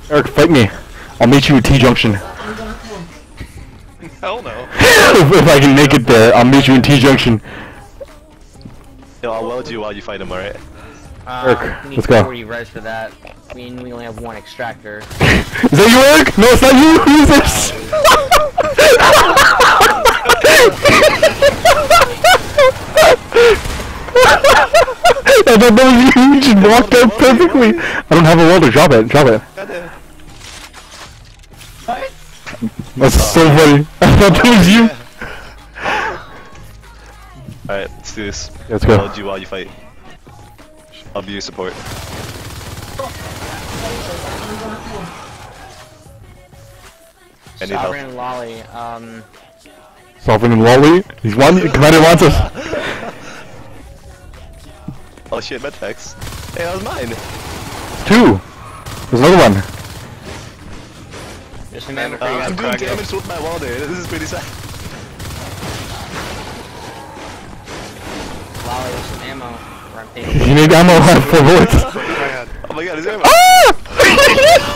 Eric, fight me. I'll meet you at T-Junction. Hell no. If I can make it there, I'll meet you in T-Junction. Yo, I'll weld you while you fight him, alright? Eric, we need let's go. 40 res for that. I mean, we only have one extractor. Is that you, Eric? No, it's not you. Who is this? I thought that was you. You just walked out perfectly. I don't have a welder. Drop it. Drop it. What? That's so funny. I thought that was you. Alright, let's do this. Let's go. I'll weld you while you fight. I'll be your support. Any help? Sovereign and Lolly, Sovereign and Lolly. He's one. Commander wants us. Oh shit, medpacks. Hey, that was mine! 2. There's another one. just remember for you guys. I'm doing damage with my welder. This is pretty sad. Lolly with some ammo. You need ammo for bullets. Oh my god, is there ammo? Ah!